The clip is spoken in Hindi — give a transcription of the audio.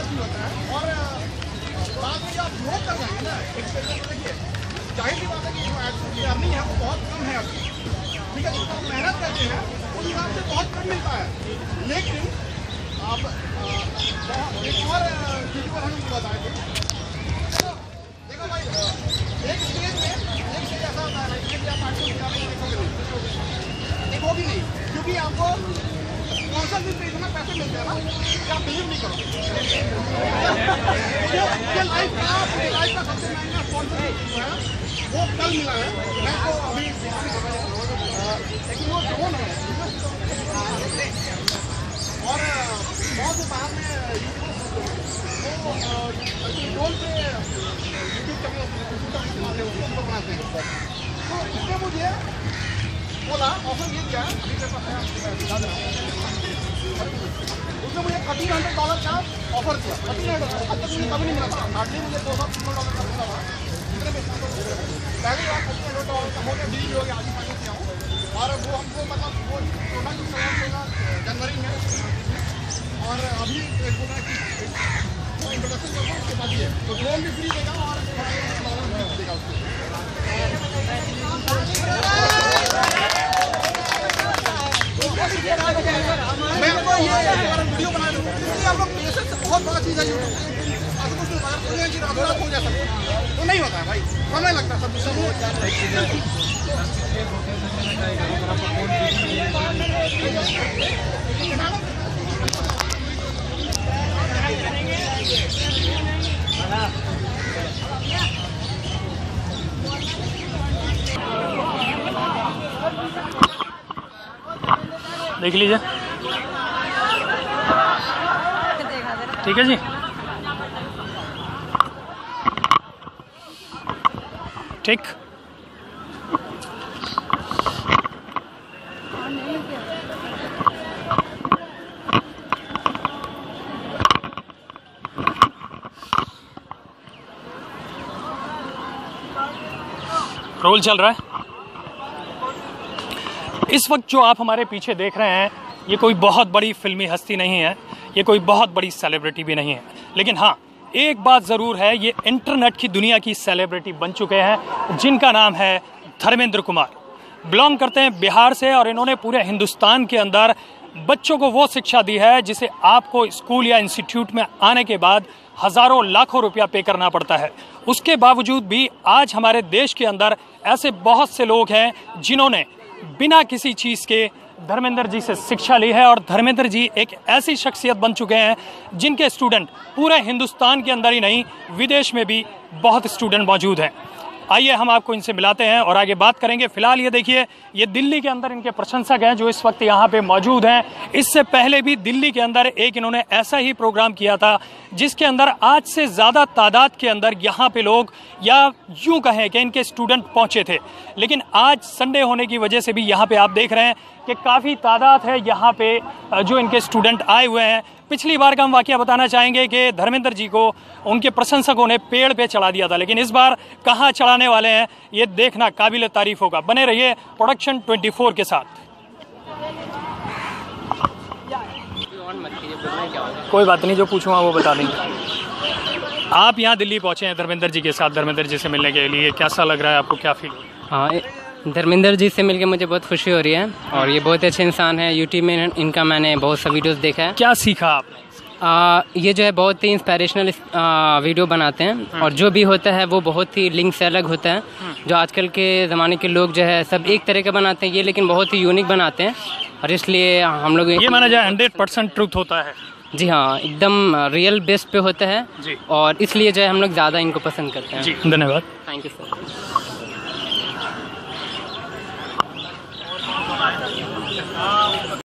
नहीं होता है। और बाद में आप ग्रो कर जाएंगे ना, एक तरीके से देखिए जाहिर सी बात है कि जो अर्निंग है वो बहुत कम है अभी, ठीक है। जितना मेहनत करते हैं उस हिसाब से बहुत कम मिलता है। लेकिन आप एक और चीज़ पर हम बताए थे, देखो भाई एक स्टेज ऐसा होता है कि आप देखोगे नहीं, क्योंकि आपको स्पॉन्सर भी इतना पैसे मिलते हैं ना कि आप बिलीव नहीं करोगे। मुझे लाइफ का सबसे महंगा स्पॉन्सर जो है वो कल मिला है। मैं तो अभी लेकिन वो ड्रोन है और बहुत से बाहर में वो ड्रोन पे यूट्यूब चैनल उनको बनाते हैं। तो इसने मुझे बोला, ऑफर ये दिया, अभी मेरे पास है, उसने मुझे $1300 का ऑफर किया। $1300 अब तक मुझे कभी नहीं मिला था, हार्डली मुझे $200-300 का मिला था। पहले बार $1300 का हो गया, डील हो गया, आज ही फाइनल किया हूँ। और वो हमको मतलब वो प्रोडक्ट जनवरी में और अभी बोला कि वो इंट्रोडक्शन करता हूँ उसके बाद ही है, तो ड्रोन भी फ्री देगा और देगा उसको। मैं आपको ये वीडियो बना दूँ, आप लोग पेशेंस बहुत बड़ा चीज़ है यूट्यूब। आपको कुछ नहीं अगर पूरी चीज़ रातों रात हो जा सकती तो नहीं होता है भाई, समय लगता है सब कुछ। देख लीजिए, ठीक है जी। ठीक, रोल चल रहा है। इस वक्त जो आप हमारे पीछे देख रहे हैं, ये कोई बहुत बड़ी फिल्मी हस्ती नहीं है, ये कोई बहुत बड़ी सेलिब्रिटी भी नहीं है, लेकिन हाँ एक बात ज़रूर है, ये इंटरनेट की दुनिया की सेलिब्रिटी बन चुके हैं, जिनका नाम है धर्मेंद्र कुमार। बिलोंग करते हैं बिहार से और इन्होंने पूरे हिंदुस्तान के अंदर बच्चों को वो शिक्षा दी है जिसे आपको स्कूल या इंस्टीट्यूट में आने के बाद हज़ारों लाखों रुपया पे करना पड़ता है। उसके बावजूद भी आज हमारे देश के अंदर ऐसे बहुत से लोग हैं जिन्होंने बिना किसी चीज़ के धर्मेंद्र जी से शिक्षा ली है। और धर्मेंद्र जी एक ऐसी शख्सियत बन चुके हैं जिनके स्टूडेंट पूरे हिंदुस्तान के अंदर ही नहीं, विदेश में भी बहुत स्टूडेंट मौजूद हैं। आइए हम आपको इनसे मिलाते हैं और आगे बात करेंगे। फिलहाल ये देखिए, ये दिल्ली के अंदर इनके प्रशंसक हैं जो इस वक्त यहाँ पे मौजूद हैं। इससे पहले भी दिल्ली के अंदर एक इन्होंने ऐसा ही प्रोग्राम किया था जिसके अंदर आज से ज़्यादा तादाद के अंदर यहाँ पे लोग या यूँ कहें कि इनके स्टूडेंट पहुँचे थे। लेकिन आज संडे होने की वजह से भी यहाँ पे आप देख रहे हैं कि काफ़ी तादाद है यहाँ पे जो इनके स्टूडेंट आए हुए हैं। पिछली बार का हम वाकया बताना चाहेंगे कि धर्मेंद्र जी को उनके प्रशंसकों ने पेड़ पे चढ़ा दिया था, लेकिन इस बार कहाँ चढ़ाने वाले हैं ये देखना काबिल तारीफ होगा। बने रहिए प्रोडक्शन 24 के साथ। कोई बात नहीं, जो पूछूंगा वो बता देंगे। आप यहाँ दिल्ली पहुँचे हैं धर्मेंद्र जी के साथ, धर्मेंद्र जी से मिलने के लिए, कैसा लग रहा है आपको, क्या फील? हाँ, धर्मेंद्र जी से मिलकर मुझे बहुत खुशी हो रही है और ये बहुत अच्छे इंसान है। यूट्यूब में इनका मैंने बहुत सा वीडियोस देखा है। क्या सीखा आपने? ये जो है बहुत ही इंस्पिरेशनल वीडियो बनाते हैं और जो भी होता है वो बहुत ही लिंक से अलग होता है। जो आजकल के ज़माने के लोग जो है सब एक तरह के बनाते हैं, ये लेकिन बहुत ही यूनिक बनाते हैं और इसलिए हम लोग ये माना जाए 100% ट्रुथ होता है। जी हाँ, एकदम रियल बेस पे होता है जी, और इसलिए जो है हम लोग ज़्यादा इनको पसंद करते हैं। जी धन्यवाद। Thank you sir.